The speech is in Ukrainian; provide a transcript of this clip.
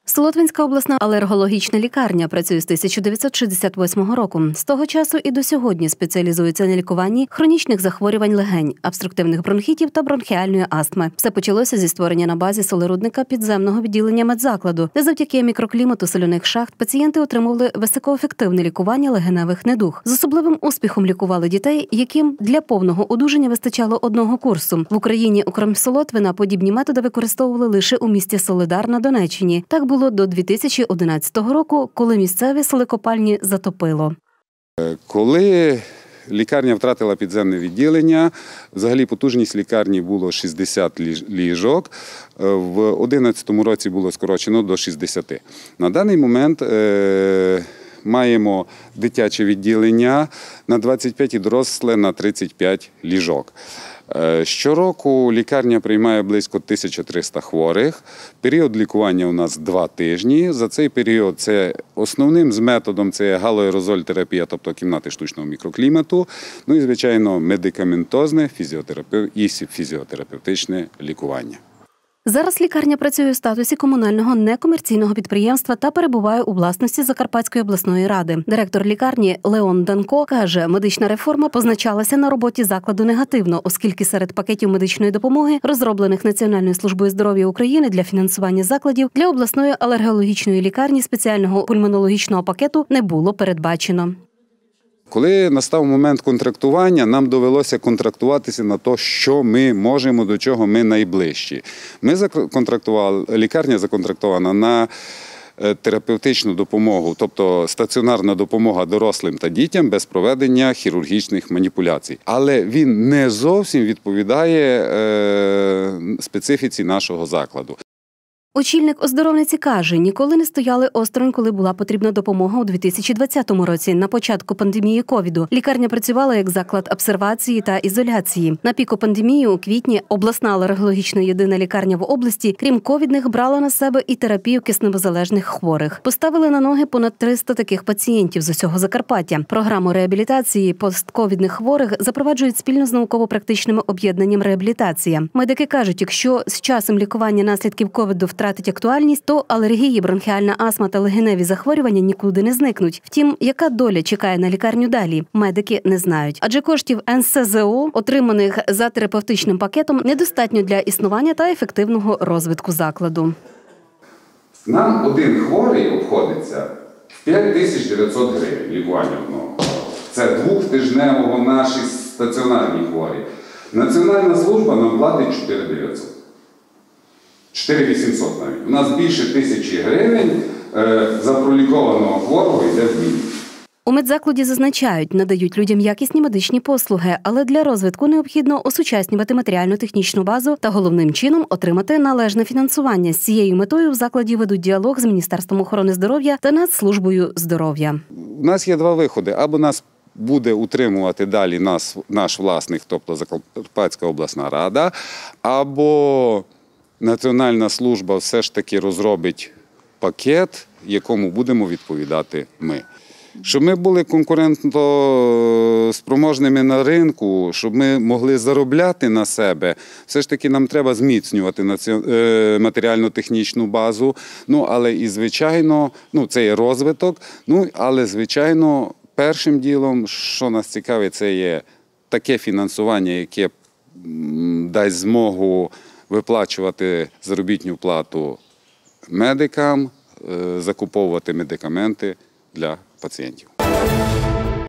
Солотвинська обласна алергологічна лікарня працює з 1968 року. З того часу і до сьогодні спеціалізується на лікуванні хронічних захворювань легень, обструктивних бронхітів та бронхіальної астми. Все почалося зі створення на базі солерудника підземного відділення медзакладу, де завдяки мікроклімату соляних шахт пацієнти отримували високоефективне лікування легеневих недуг. З особливим успіхом лікували дітей, яким для повного одужання вистачало одного курсу. В Україні, окрім Солотвина, подібні методи використовували лише у місті Солидар на Донеччині. Так було до 2011 року, коли місцеві солекопальні затопило. Коли лікарня втратила підземне відділення, взагалі потужність лікарні було 60 ліжок, в 2011 році було скорочено до 60. На даний момент маємо дитяче відділення на 25 і доросле на 35 ліжок. Щороку лікарня приймає близько 1300 хворих. Період лікування у нас 2 тижні. За цей період основним методом це галоаерозоль-терапія, тобто кімнати штучного мікроклімату, ну і, звичайно, медикаментозне і фізіотерапевтичне лікування. Зараз лікарня працює у статусі комунального некомерційного підприємства та перебуває у власності Закарпатської обласної ради. Директор лікарні Леон Данко каже, медична реформа позначалася на роботі закладу негативно, оскільки серед пакетів медичної допомоги, розроблених Національною службою здоров'я України для фінансування закладів, для обласної алергологічної лікарні спеціального пульмонологічного пакету не було передбачено. Коли настав момент контрактування, нам довелося контрактуватися на те, що ми можемо, до чого ми найближчі. Лікарня законтрактована на терапевтичну допомогу, тобто стаціонарна допомога дорослим та дітям без проведення хірургічних маніпуляцій. Але він не зовсім відповідає специфіці нашого закладу. Очільник оздоровниці каже, ніколи не стояли осторонь, коли була потрібна допомога у 2020 році, на початку пандемії ковіду. Лікарня працювала як заклад обсервації та ізоляції. На піку пандемії у квітні обласна алергологічна єдина лікарня в області, крім ковідних, брала на себе і терапію кисневозалежних хворих. Поставили на ноги понад 300 таких пацієнтів з усього Закарпаття. Програму реабілітації постковідних хворих запроваджують спільно з науково-практичним об'єднанням «Реабілітація». Медики кажуть, якщо з часом лікування наслідків ковіду втратить актуальність, то алергії, бронхіальна астма та легеневі захворювання нікуди не зникнуть. Втім, яка доля чекає на лікарню далі, медики не знають. Адже коштів НСЗО, отриманих за терапевтичним пакетом, недостатньо для існування та ефективного розвитку закладу. Нам один хворий обходиться в 5900 гривень лікування одного. Це 2-тижневого наші стаціонарні хворі. Національна служба нам платить 4900. 4800 навіть. У нас більше 1000 гривень за пролікованого хворого йде в мінус. У медзакладі зазначають, надають людям якісні медичні послуги, але для розвитку необхідно осучаснювати матеріально-технічну базу та головним чином отримати належне фінансування. З цією метою в закладі ведуть діалог з Міністерством охорони здоров'я та Нацслужбою здоров'я. У нас є 2 виходи. Або нас буде утримувати далі наш власник, тобто Закарпатська обласна рада, або Національна служба все ж таки розробить пакет, якому будемо відповідати ми. Щоб ми були конкурентно спроможними на ринку, щоб ми могли заробляти на себе, все ж таки нам треба зміцнювати матеріально-технічну базу. Але і, звичайно, це є розвиток, але, звичайно, першим ділом, що нас цікавить, це є таке фінансування, яке дасть змогу виплачувати заробітну плату медикам, закуповувати медикаменти для пацієнтів.